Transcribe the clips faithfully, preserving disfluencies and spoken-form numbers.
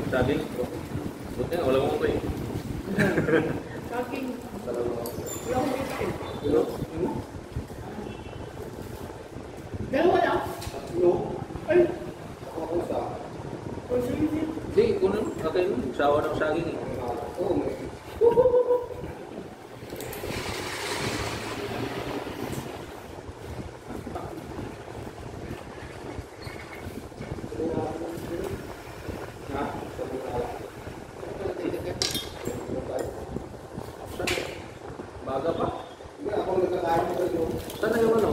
Saging. Buti nga, wala mong kayo. Saging. Wala mong kayo. Hello? Dalawa lang? No. Ay. Ako sa. O sige. Hindi, kunin mo. Okay mo. Sawa ng saging eh. Oo, may. Baga pa? Hindi, ako nagkakain mo kayo. Saan na yung ano?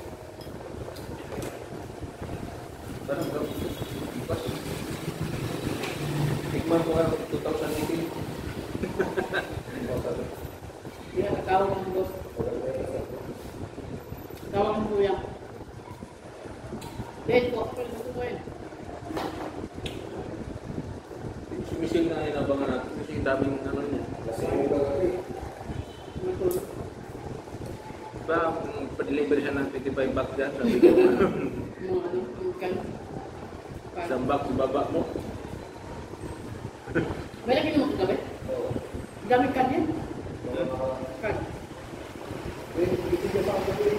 Saan ang gawin? Tikman ko nga twenty eighteen. Yan, tawag ng boss. Tawag ng kuya. Dahil po, pero gusto ko yun. Sumisil na inabangan natin kasi daming ano niya. Kasi yung gagawin. Matulog. Diba, kung pa-deliver siya ng twenty-five bucks dyan, sabi ko, Mga ano, yung kan. isang bucks ibaba mo. May lagi naman kagabi? Oo. Gamit kan yan? Mga Kan. eh, hindi ka pa ako eh.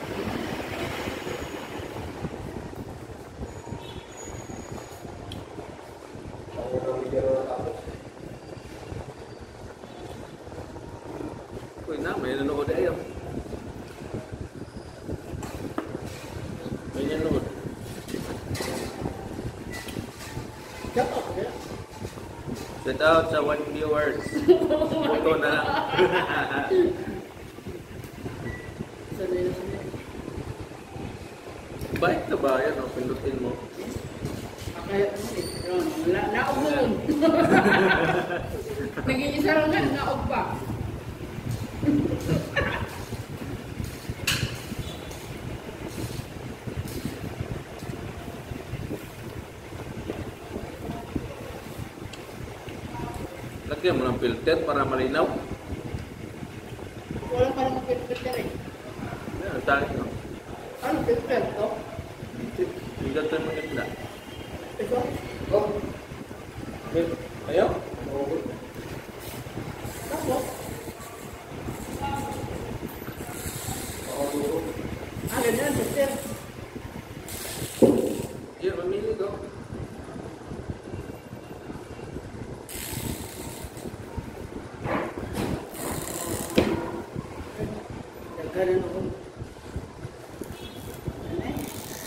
Ako na bigyan na tapos. Uy na, may nanood ayaw. May nanood. Shout out ko Shout out sa one viewers. Photo na lang. Sanay na sanay. Bait na ba yan? O, pindutin mo. Kaya ano eh. Yun, na- Naog noon. Nag-iisa lang nga, naog pa. Lagyan mo ng filter para malinaw. Wala pa naman filter eh. Yan, ang tayo. No? Ano filter to? Hingatan mo nila. Ito? Oh, Ayaw? oo. Tapos? Ako duro. Ah, ganyan, filter. Yan, mamili ko. Ganun ako. Ano eh?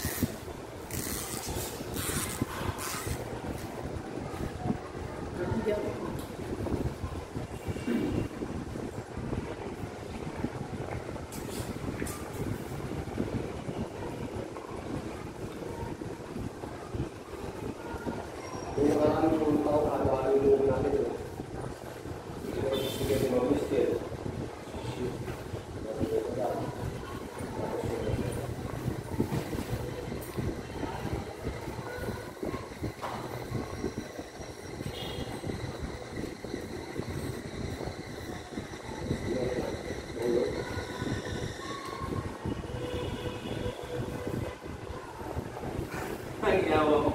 Hindi ako. Kung nakaraan yung tao, ano-ano yung loob natin. eh. Sige, sige, si Ma'am Mister. Shit. Nandito ka lang. Tapos yun. Ulo. Ay, yawa mo.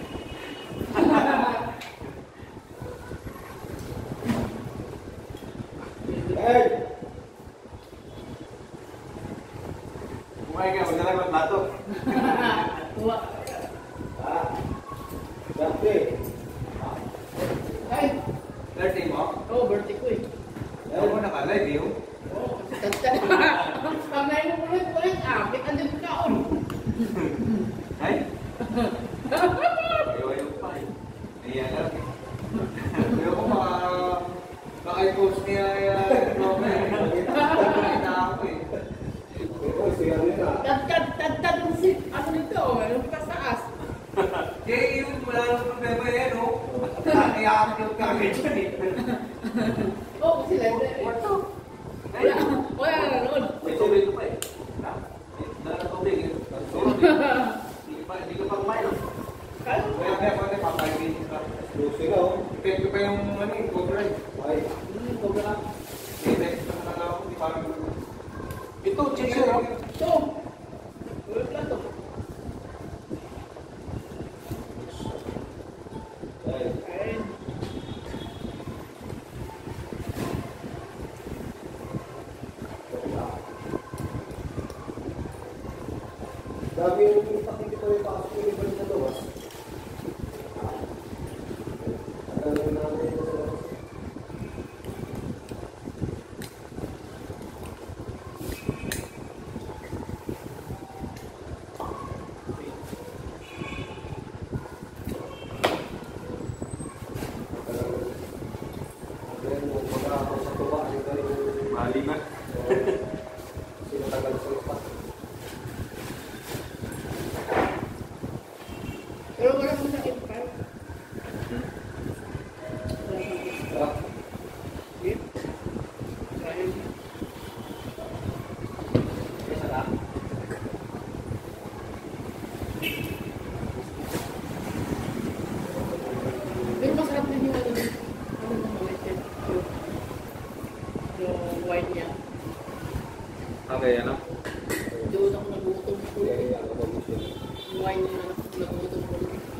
Hey! Kumain ka, magdala ng bato. Tuwa. Ah! Dati! Ay! thirty mo? Oo, birthday ko eh. Ayaw mo naka-live yun. Oo, kasi tanda. Kamay mo ulit-ulit ah. Bit andun ka on. Ay? Ayaw ayaw pa eh. Ayan lang. Ayaw ko mga... Naka-post niya yung vlogger. Nakita ako eh. Ito, siya rin ah. Tad-tad, tad-tad yung si... Ano nito? Yung kasaas. Eh, yung wala nang problema yan, oh. Kaya-upload kami dyan eh. Oo, kasi library. Wala, wala na nanood. May tubig pa eh. Ha? Dala na tubig eh. Surot eh. Hindi ka pa- Hindi ka pa kumain, oh. Kaya mo. Kaya kaya pwede papagin ka. Lucy na oh. Epekto pa yung ano yung cover. Ay. Hmm, sobra. May epekto pa na lang ako. Di parang... Ito, chaser, oh. Ito. Wala plato. Ay. Ayun. Grabe yung pakiti ko yung pasok yung ibalik na to, ah. Tagal mo namin ito sa labas. Tagal mo, magkakaroon sa tuba, yung galing yung- Mali na. Sinatagal sa lupa. Pero wala mo sakit pa. Wala sakit. Sarap. Yeah. Kaya. May sarap. Pero masarap din yung ano, ano na maliit yan. Yung- Yung wine niya. Okay, ano? Doon ako nagutom ko. Kaya yan, ako gusto yun. Yung wine niya nagutom ko.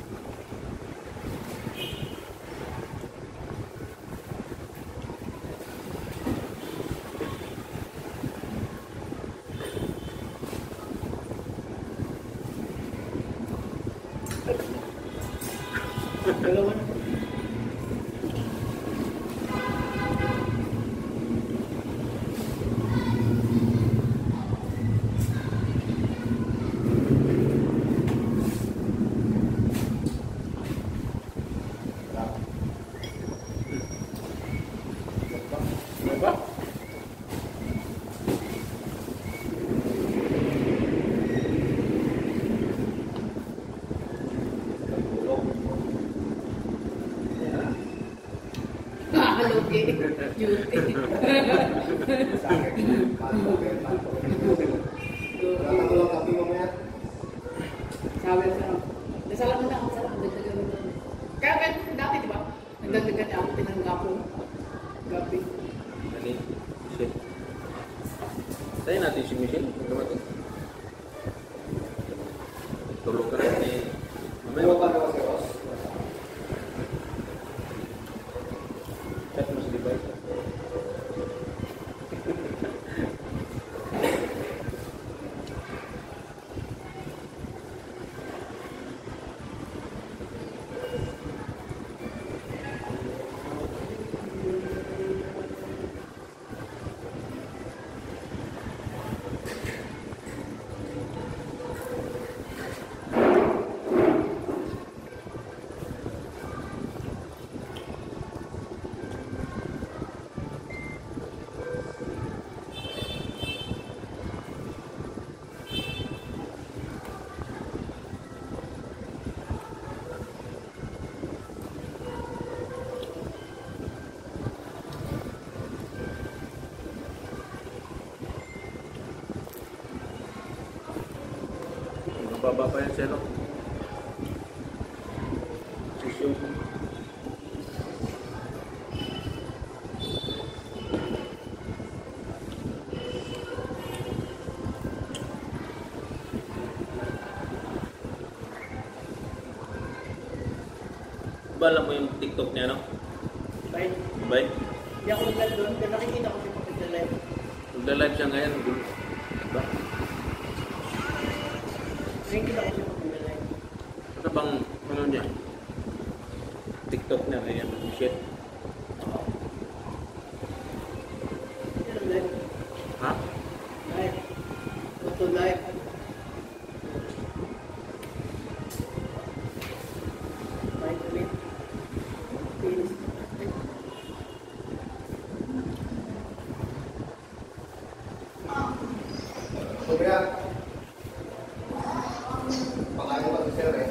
Dalawa na. Ano ba? Ah, lugi. Duty. Sa akin, paano, pero paano. Wala ka lang kape mamaya. Sabi sa Nasalaman na ako sa dagdagan mo. Kaya ganun dati, di ba? Nagdagdagan ako, tinangga ko. Gabi. Ani? Shit. Tayo natin si Michelle. Ang gamatin. Tulog ka na eh. May Mamaya. pa na kasi, Ross. Chat mo si Divide. Mababa pa yan siya, no? Sisyo. Ba, alam mo yung TikTok niya, no? Bye. Bye. Hindi ako nag doon, pero nakikita ko siya pag nagla-live. Magla-live siya ngayon. Diba? Nakikita ko siya pag nagla-live. Ano bang, ano niya? TikTok niya, ganyan. Shit. Yan ang live. Ha? Live. Auto live. Bye ulit. Finish. Mamaya. Pangalan pa si Sir, eh.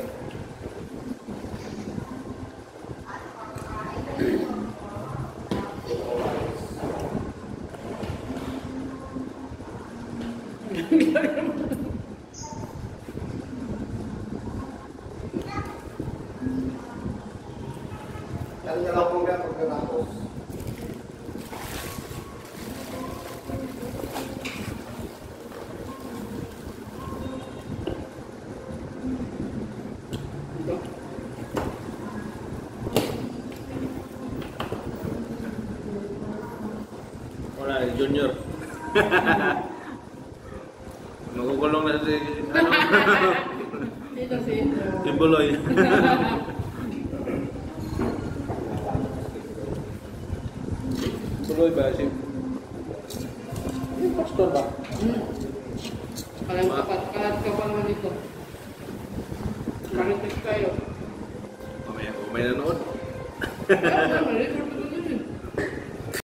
Yan niya lang kung gano'n pagkatapos. Ito. Wala, Junior. Ano Nagukulong na si... Ano? Dito si Indro. Timbuloy. Tuloy ba si... Yung pastor ba? Hmm. Kalat ka pa, kalat ka pa naman dito. Marites kayo. Mamaya ko may nanood. Kaya naman, record